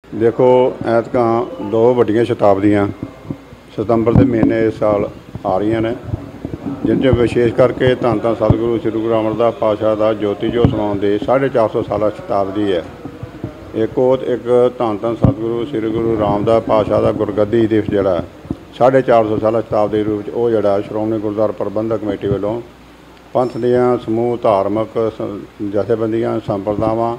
देखो ऐतकां दो वड्डियां शताब्दियां सितंबर के महीने इस साल आ रही ने, जिन च विशेष करके धन धन सतगुरु श्री गुरु अमरदास पातशाह का ज्योति जो समाउण की 450 साल शताब्दी है। एक धन धन सतगुरु श्री गुरु रामदास पातशाह का गुरगद्दी दिवस जोड़ा 450 साल शताब्दी रूप वो जोड़ा श्रोमणी गुरुद्वारा प्रबंधक कमेटी वालों पंथ दियां समूह धार्मिक जथेबंदियां संप्रदावां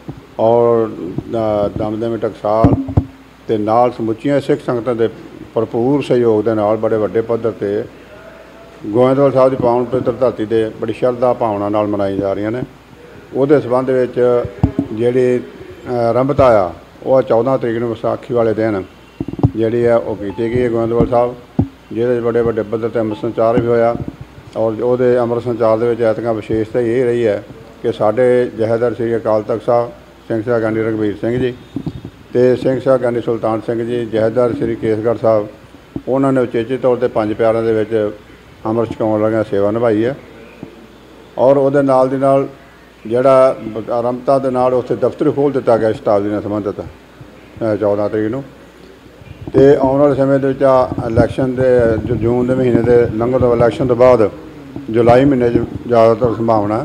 और दमदमी टकसाल ते नाल समुचियां सिख संगतां दे भरपूर सहयोग के नाल बड़े वड्डे पद्धर ते गोविंदवाल साहब की पावन पवित्र धरती दे बड़ी शरधा भावना नाल मनाई जा रही ने। उहदे संबंध विच जिहड़ी आरंभता आ वो 14 तरीक नूं विसाखी वाले दिन जिहड़ी है वो कीती गई है गोविंदवाल साहब, जिहदे बड़े वड्डे पद्धर ते अमृत संचार भी होया। और उहदे अमृत संचार दे विच ऐतकां विशेषता ये रही है कि साडे जहेदार श्री अकाल तख्त साहब सिंह साह ज्ञानी रघबीर सिंह जी ते सिंह साह ज्ञानी सुल्तान सिंह जी जहेदार श्री केसगढ़ साहब उन्होंने उचेचे तौर पर 5 प्यारों के विच अमृत छकाउण लगिया सेवा निभाई है। और उहदे नाल दी नाल जिहड़ा आरंभता दे नाल उत्थे दफ्तर खोल दिता गया शताब्दी नाल संबंधित 14 तरीक नूं। ते आउण वाले समय दे विच इलैक्शन दे जून के महीने के लंघण तो इलैक्शन तो बाद जुलाई महीने ज़्यादातर संभावना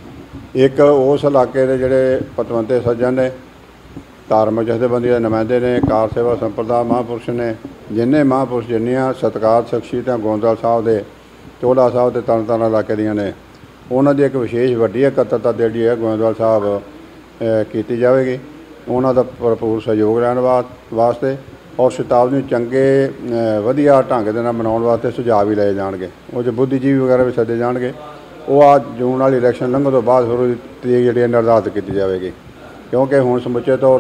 एक उस इलाके के जोड़े पतवंते सज्जन ने धार्मिक जथेबंदी के नुमाइंदे ने कार सेवा संप्रदा महापुरुष ने जिन्हें महापुरुष जिन्नियां सत्कार शख्सियत गोविंदवाल साहब के चोला साहब के तरन तारण इलाके दियां ने उन्होंने एक विशेष वड्डी इकत्तरता जी है गोविंदवाल साहब की जाएगी। उन्होंने भरपूर सहयोग लैण वास्ते और शताब्दी चंगे वधिया ढंग के मनाउण वास्ते सुझाव भी लाए जाएंगे। उस बुद्धिजीवी वगैरह भी सदे जाएंगे। वो आज जून वाली इलैक्शन लंघण तो बाद फिर तरीक जी निर्धारित की जाएगी, क्योंकि हुण समुचे तौर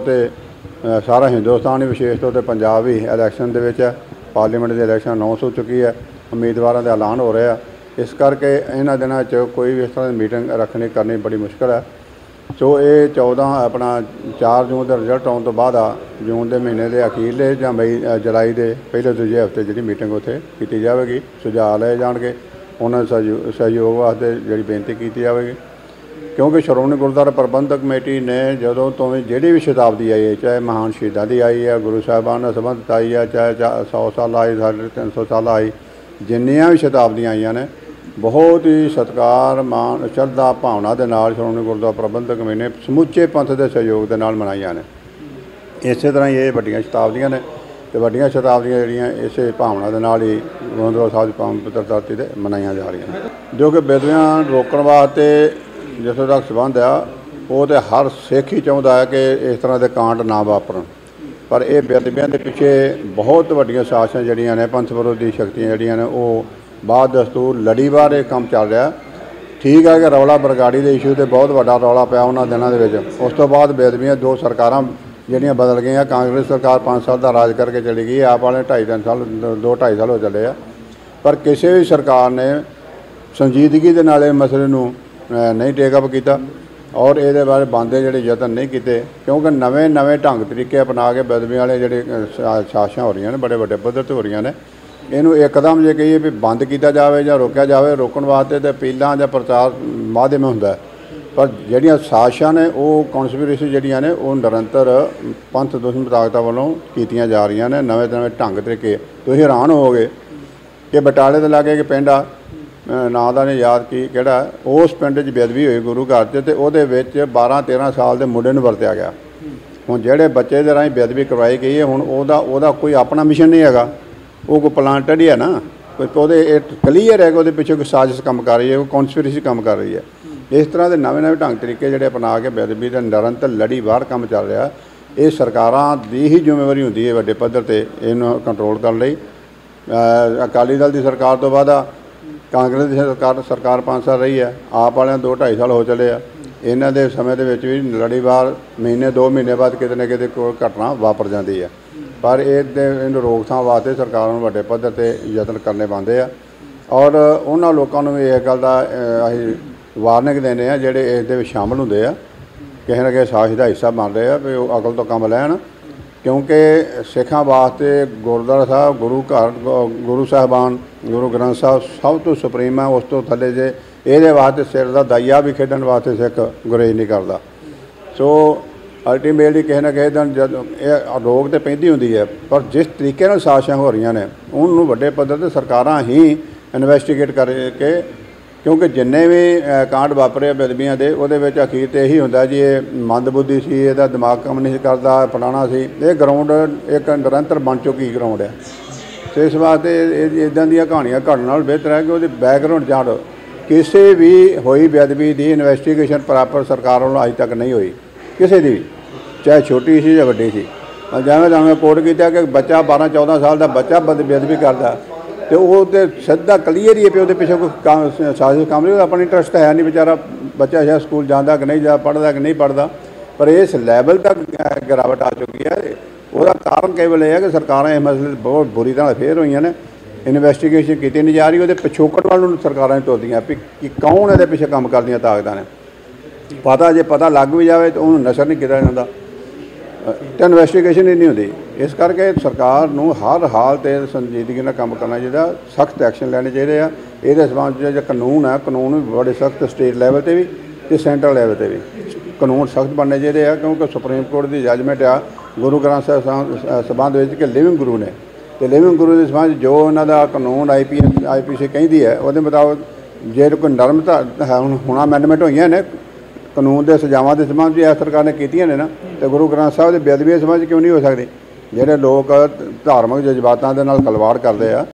पर सारा हिंदुस्तान ही विशेष तौर पर पंजाब ही इलैक्शन के विच है। पार्लीमेंट की इलैक्शन अनाउंस हो चुकी है, उम्मीदवारों का ऐलान हो रहा है। इस करके इन्हां दिनां च कोई भी इस तरह की मीटिंग रखनी करनी बड़ी मुश्किल है। सो ये 14 अपना 4 जून का रिजल्ट आने तो बाद जून के महीने के अखीरले या मई जुलाई के पहले दूजे हफ्ते जी मीटिंग उत्थे की जाएगी। सुझाव लाए जाएंगे, उन्होंने सहयोग वास्ते जी बेनती की जाएगी, क्योंकि श्रोमणी गुरुद्वारा प्रबंधक कमेटी ने जदों तो भी जी भी शताब्दी आई है, चाहे महान शहीदां की आई है, गुरु साहिबान नाल संबंधित आई है, चाहे 100 साल आई, 350 साल आई, जिन्नियां भी शताब्दियां आईयां ने बहुत ही सत्कार मान श्रद्धा भावना के नाल श्रोमणी गुरुद्वारा प्रबंधक कमेटी ने समुचे पंथ के सहयोग के नाल मनाईयां ने। इस तरह ये वड्डियां शताब्दियां ने तो वड्डियां शताब्दियां जिहड़ियां इस भावना के नाल ही गोविंदवाल साहब की पावन पवित्र धरती ते मनाईयां जा रही हैं। जो कि बेदबियां रोकण वास्ते जिथों तक संबंध आ वो तो हर सिख ही चाहुंदा है कि इस तरह के कांड ना वापरन, पर यह बेदबियां के पिछे बहुत वड्डियां साजिशां जिहड़ियां ने पंथ विरोधी शक्तियां जिहड़ियां ने वो बाद दस्तूर लड़ीवार ये काम चल रहा। ठीक है कि रौला बरगाड़ी के इशू तो बहुत वड्डा रौला पिया उन्होंने दिनों के उस तो बाद बेदबियां 2 सरकारां जिहड़ियां बदल गई। कांग्रेस सरकार 5 साल का राज करके चली गई, आप वाले 2.5-3 साल 2-2.5 साल हो चले आ, पर किसी भी सरकार ने संजीदगी के नाल मसले नूं नहीं टेकअप किया और ये बारे बांधे जोड़े यतन नहीं किए, क्योंकि नवे नवे ढंग तरीके अपना के बेदबी वाले जोड़े साजिशां हो रही ने बड़े वड्डे पद्धर ते हो रही ने। इनू एकदम जे कहिए भी बंद किया जाए या रोकया जाए, रोकण वास्ते तो अपीलां या प्रचार माध्यम हुंदा है, पर जिहड़ियां साजिशां ने वो कॉन्स्पिरेसी जिहड़ियां ने वो निरंतर पंथ दुश्मन ताकतां वालों कीतियां जा रही ने नवे नवे ढंग तरीके। तुसीं हैरान होवोगे कि बटाले दे लागे कि पिंड नां दा नहीं याद की किहड़ा उस पिंड च बेदबी हुई गुरु घर च ते उहदे विच 12-13 साल के मुंडे नूं वरत्या गया। हुण जिहड़े बच्चे दे राहीं बेदबी करवाई गई है हुण ओहदा कोई अपना मिशन नहीं हैगा, वो कोई प्लांटेड ही है ना, कोई वो क्लीयर है कि वो पिछले कोई साजिश काम कर रही है, कोई कॉन्स्पिरेसी काम कर रही है। इस तरह के नवे नवे ढंग तरीके जोड़े अपना के बेदबी का निरंतर लड़ीवार काम चल रहा। ये सरकारां दी ही जिम्मेवारी होंदी है वड्डे पद्धर ते इहनूं कंट्रोल करने लई। अकाली दल की सरकार तो बाद कांग्रेस की सरकार 5 साल रही है, आप वाले 2-2.5 साल हो चले आ। इन्हां दे समय दे विच भी लड़ीवार महीने 2 महीने बाद किते ना किते कोई घटना वापर जाती है, पर इन रोकथाम वास्ते सरकारों नूं वड्डे पद्धर ते यतन करने पाउंदे आ। और उन्हां लोकां नूं भी इस गल दा असीं वार्निंग देने आ जिहड़े इस दे विच शामिल हुंदे आ, किसी ना किसी साजिश का हिस्सा बन रहे हैं भी वो अकल तो कम लैन, क्योंकि सिखां वास्ते गुरुद्वारा साहब गुरु घर गुरु साहिबान गुरु ग्रंथ साहब सब तो सुप्रीम है। उस तो थले जे ये वास्ते सिर का दाइया भी खेडन वास्ते सिख गुरेज नहीं करता। सो ਅਲਟੀਮੇਟਲੀ ਕਿਸੇ ਨਾ ਕਿਸੇ ਦਿਨ ਜਦ ਇਹ ਰੋਕ ਤੇ ਪੈਂਦੀ ਹੁੰਦੀ ਹੈ, ਪਰ ਜਿਸ ਤਰੀਕੇ ਨਾਲ ਸਾਜ਼ਿਸ਼ਾਂ ਹੋ ਰਹੀਆਂ ਨੇ ਉਹਨੂੰ ਵੱਡੇ ਪੱਧਰ 'ਤੇ ਸਰਕਾਰਾਂ ਹੀ ਇਨਵੈਸਟੀਗੇਟ ਕਰਕੇ, ਕਿਉਂਕਿ ਜਿੰਨੇ ਵੀ ਕਾਂਡ ਵਾਪਰੇ ਬੇਅਦਬੀਆਂ ਦੇ ਉਹਦੇ ਵਿੱਚ ਅਖੀਰ 'ਤੇ ਇਹੀ ਹੁੰਦਾ ਜੀ ਇਹ ਮੰਦਬੁੱਧੀ ਸੀ, ਇਹਦਾ ਦਿਮਾਗ ਕੰਮ ਨਹੀਂ ਸੀ ਕਰਦਾ, ਫਲਾਣਾ ਸੀ। ਇਹ ਗਰਾਊਂਡ ਇੱਕ ਨਿਰੰਤਰ ਬਣ ਚੁੱਕੀ ਗਰਾਊਂਡ ਹੈ। ਤੇ ਇਸ ਵਾਸਤੇ ਇੱਦਾਂ ਦੀਆਂ ਕਹਾਣੀਆਂ ਘੜਨ ਨਾਲ ਬਿਹਤਰ ਹੈ ਕਿ ਉਹਦੀ ਬੈਕਗਰਾਊਂਡ ਜਾਣੋ। ਕਿਸੇ ਵੀ ਹੋਈ ਬੇਅਦਬੀ ਦੀ ਇਨਵੈਸਟੀਗੇਸ਼ਨ ਪ੍ਰੋਪਰ ਸਰਕਾਰ ਵੱਲੋਂ ਅੱਜ ਤੱਕ ਨਹੀਂ ਹੋਈ, ਕਿਸੇ ਦੀ ਵੀ, ਚਾਹੇ ਛੋਟੀ ਸੀ ਜਾਂ ਵੱਡੀ ਸੀ। ਜਿਵੇਂ ਤੁਹਾਨੂੰ ਰਿਪੋਰਟ ਕੀਤਾ ਕਿ ਬੱਚਾ 12-14 ਸਾਲ ਦਾ ਬੱਚਾ ਬੇਅਦਬੀ ਕਰਦਾ ਤੇ ਉਹ ਤੇ ਸਿੱਧਾ ਕਲੀਅਰ ਹੀ ਹੈ ਵੀ ਉਹਦੇ ਪਿੱਛੇ ਕੋਈ ਸਾਜ਼ਿਸ਼ ਕੰਮ ਨਹੀਂ, ਉਹਦਾ ਆਪਣਾ ਇੰਟਰਸਟ ਹੈ ਨਹੀਂ। ਵਿਚਾਰਾ ਬੱਚਾ ਸ਼ਾਇਦ ਸਕੂਲ ਜਾਂਦਾ ਕਿ ਨਹੀਂ ਜਾ, ਪੜ੍ਹਦਾ ਕਿ ਨਹੀਂ ਪੜ੍ਹਦਾ, ਪਰ ਇਸ ਲੈਵਲ ਤੱਕ ਗਿਰਾਵਟ ਆ ਚੁੱਕੀ ਹੈ। ਉਹਦਾ ਕਾਰਨ ਕੇਵਲ ਇਹ ਹੈ ਕਿ ਸਰਕਾਰਾਂ ਇਸ ਮਸਲੇ 'ਚ ਬਹੁਤ ਬੁਰੀ ਤਰ੍ਹਾਂ ਫੇਰ ਹੋਈਆਂ ਨੇ। ਇਨਵੈਸਟੀਗੇਸ਼ਨ ਕੀਤੀ ਨਹੀਂ ਜਾ ਰਹੀ, ਉਹਦੇ ਪਿਛੋਕੜ ਵੱਲ ਨੂੰ ਸਰਕਾਰਾਂ ਤੁਰਦੀਆਂ ਵੀ ਕਿ ਕੌਣ ਇਹਦੇ ਪਿੱਛੇ ਕੰਮ ਕਰਦੀਆਂ ਤਾਕਤਾਂ ਨੇ। ਪਤਾ ਜੇ ਪਤਾ ਲੱਗ ਵੀ ਜਾਵੇ ਤਾਂ ਉਹਨੂੰ ਨਸ਼ਰ ਨਹੀਂ ਕੀਤਾ ਜਾਂਦਾ ਤੇ ਇਨਵੈਸਟੀਗੇਸ਼ਨ ਹੀ ਨਹੀਂ ਹੁੰਦੀ। ਇਸ ਕਰਕੇ ਸਰਕਾਰ ਨੂੰ ਹਰ ਹਾਲ 'ਤੇ ਸੰਜੀਦਗੀ ਨਾਲ ਕੰਮ ਕਰਨਾ ਚਾਹੀਦਾ, ਸਖਤ ਐਕਸ਼ਨ ਲੈਣੇ ਚਾਹੀਦੇ ਆ। ਇਹਦੇ ਸੰਬੰਧ 'ਚ ਜਿਹੜਾ ਕਾਨੂੰਨ ਹੈ, ਕਾਨੂੰਨ ਵੀ ਬੜੇ ਸਖਤ ਸਟੇਟ ਲੈਵਲ 'ਤੇ ਵੀ ਅਤੇ ਸੈਂਟਰਲ ਲੈਵਲ 'ਤੇ ਵੀ ਕਾਨੂੰਨ ਸਖਤ ਬਣਨੇ ਚਾਹੀਦੇ ਆ, ਕਿਉਂਕਿ ਸੁਪਰੀਮ ਕੋਰਟ ਦੀ ਜੱਜਮੈਂਟ ਆ ਗੁਰੂ ਗ੍ਰੰਥ ਸਾਹਿਬ ਸੰਬੰਧ ਵਿੱਚ ਕਿ ਲਿਵਿੰਗ ਗੁਰੂ ਨੇ, ਅਤੇ ਲਿਵਿੰਗ ਗੁਰੂ ਦੇ ਸੰਬੰਧ ਜੋ ਉਹਨਾਂ ਦਾ ਕਾਨੂੰਨ IPC ਕਹਿੰਦੀ ਹੈ ਉਹਦੇ ਮੁਤਾਬਕ ਜੇ ਕੋਈ ਨਰਮਤਾ ਹੁਣ ਅਮੈਂਡਮੈਂਟ ਹੋਈਆਂ ਨੇ ਕਾਨੂੰਨ ਦੇ ਸਜ਼ਾਵਾਂ ਦੇ ਸੰਬੰਧ 'ਚ ਇਸ ਸਰਕਾਰ ਨੇ ਕੀਤੀਆਂ ਨੇ ਨਾ, ਅਤੇ ਗੁਰੂ ਗ੍ਰੰਥ ਸਾਹਿਬ ਦੇ ਬੇਅਦਬੀ ਦੇ ਸੰਬੰਧ 'ਚ ਕਿਉਂ ਨਹੀਂ ਹੋ ਸਕਦੀ। ਜਿਹੜੇ ਲੋਕ ਧਾਰਮਿਕ ਜਜ਼ਬਾਤਾਂ ਦੇ ਨਾਲ ਖਿਲਵਾੜ ਕਰਦੇ ਆ